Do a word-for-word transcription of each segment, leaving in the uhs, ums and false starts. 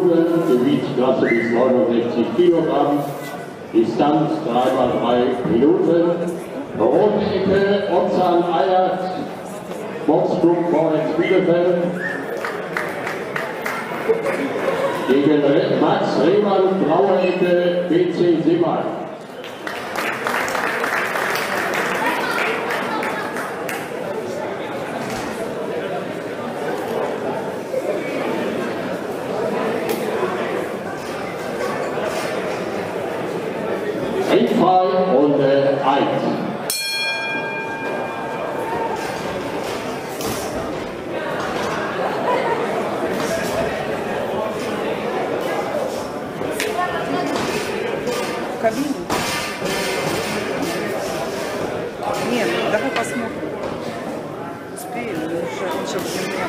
Minuten, Gewichtsklasse bis neunundsechzig Kilogramm, Distanz drei mal drei Minuten, rote Ecke, Ozan Ayat, Boxclub Vorwärts Bielefeld, gegen Max Rehmann, blaue Ecke, B C Simmer. Ringfrei Runde eins. Кабину? Нет, ну давай посмотрим. Успеем, он сейчас для меня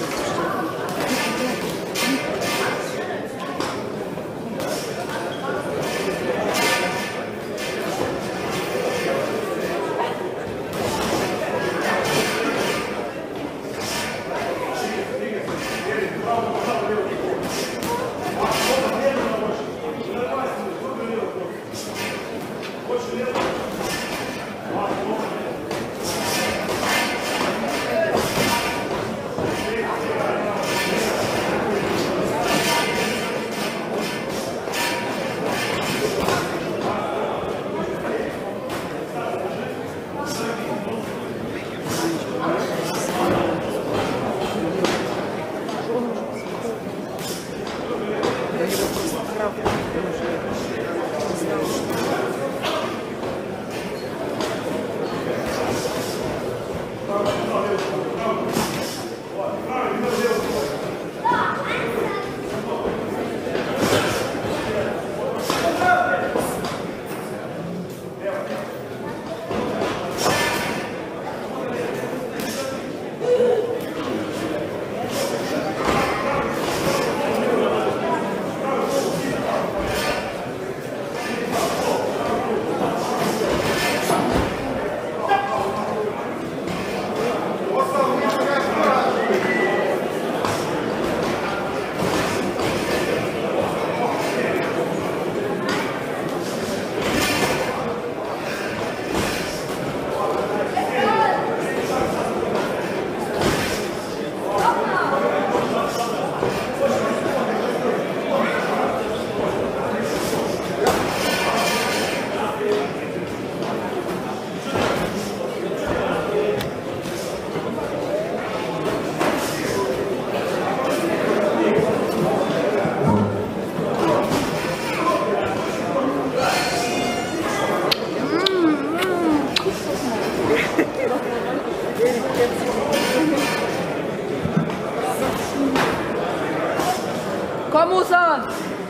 Komm, Usan!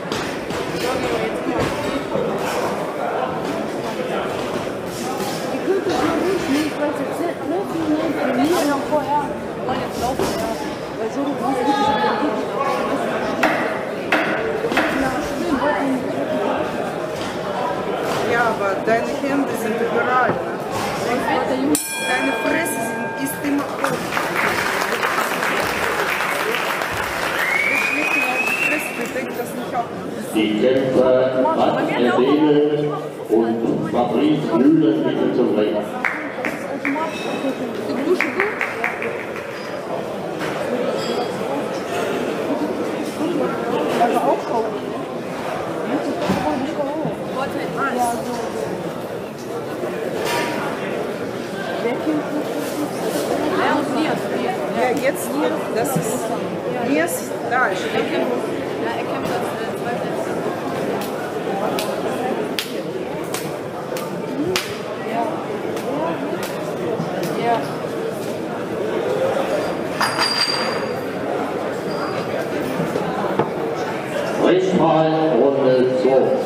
Die Küche ist nicht, nicht, weil sie jetzt nicht hochnehmen, die Linie noch vorher. Wir wollen jetzt laufen, ja. Weil so gut ist es Ja, aber deine Hände sind überall. Ne? Deine Fresse sind, ist immer hoch. Die Kämpfer Matt Erdene und Fabrice Mühlen bitte zum Ring. Ja, jetzt hier, das ist hier ist da. Ich denke, ja, er kämpft als zwei Sätze. Ja. Ja. Ringfrei Runde zwei.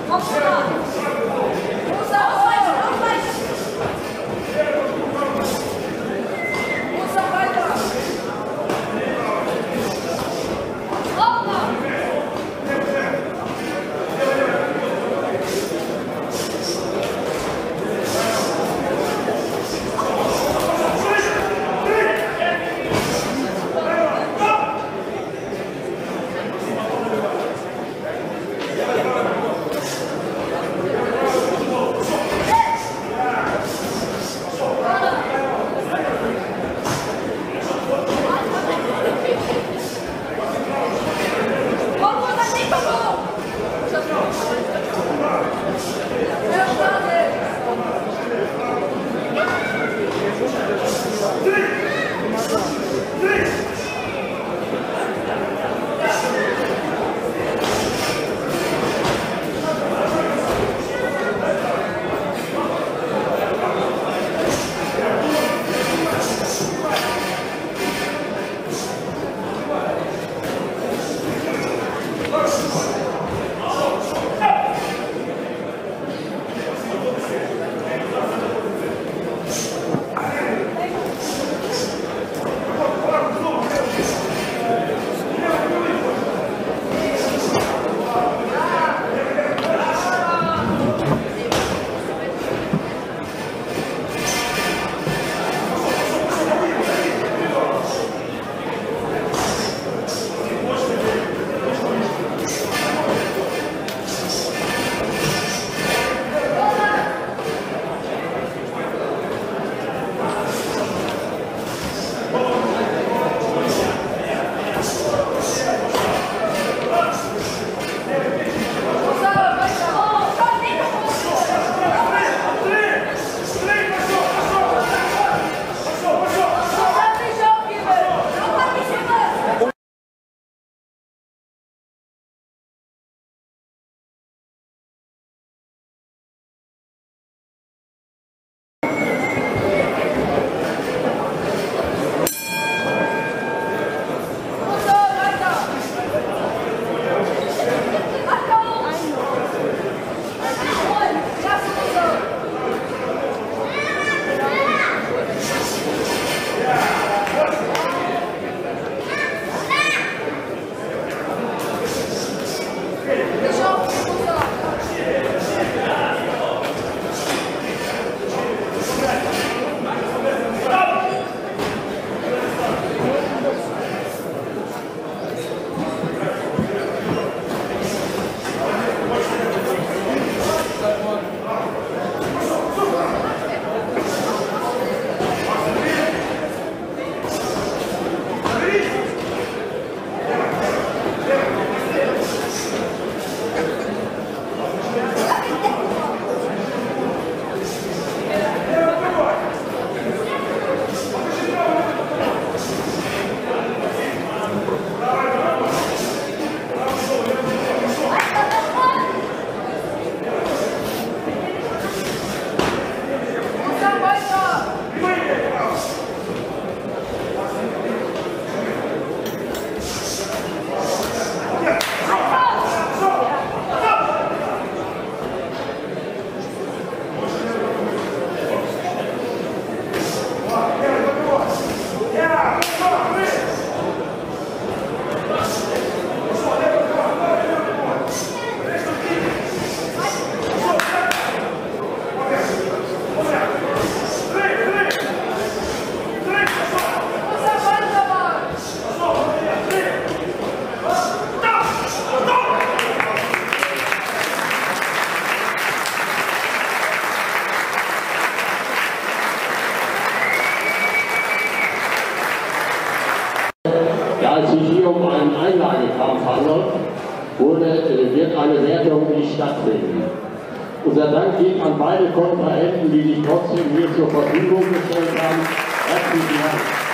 es sich hier um einen Einlagekampf handelt, wurde, wird eine Wertung nicht stattfinden. Unser Dank geht an beide Kontrahenten, die sich trotzdem hier zur Verfügung gestellt haben. Herzlichen Dank.